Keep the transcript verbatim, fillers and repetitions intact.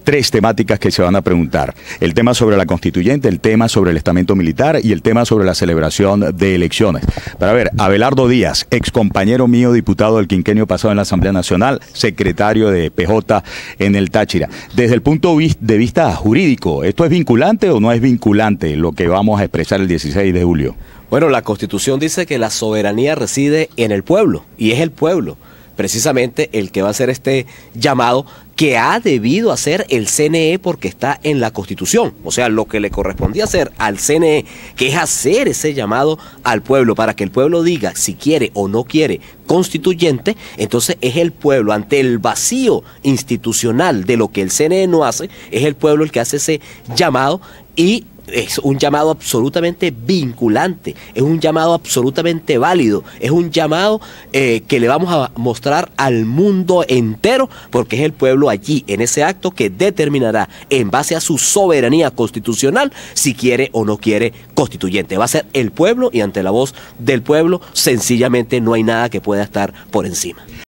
tres temáticas que se van a preguntar. El tema sobre la constituyente, el tema sobre el estamento militar y el tema sobre la celebración de elecciones. Para ver, Abelardo Díaz, ex compañero mío, diputado del quinquenio pasado en la Asamblea Nacional, secretario de P J en el Táchira. Desde el punto de vista jurídico, ¿esto es vinculante o no es vinculante lo que vamos a expresar el dieciséis de julio? Bueno, la Constitución dice que la soberanía reside en el pueblo, y es el pueblo precisamente el que va a hacer este llamado que ha debido hacer el C N E porque está en la Constitución. O sea, lo que le correspondía hacer al C N E, que es hacer ese llamado al pueblo para que el pueblo diga si quiere o no quiere constituyente, entonces es el pueblo, ante el vacío institucional de lo que el C N E no hace, es el pueblo el que hace ese llamado, y es un llamado absolutamente vinculante, es un llamado absolutamente válido, es un llamado eh, que le vamos a mostrar al mundo entero, porque es el pueblo allí, en ese acto, que determinará, en base a su soberanía constitucional, si quiere o no quiere constituyente. Va a ser el pueblo, y ante la voz del pueblo, sencillamente no hay nada que pueda estar por encima.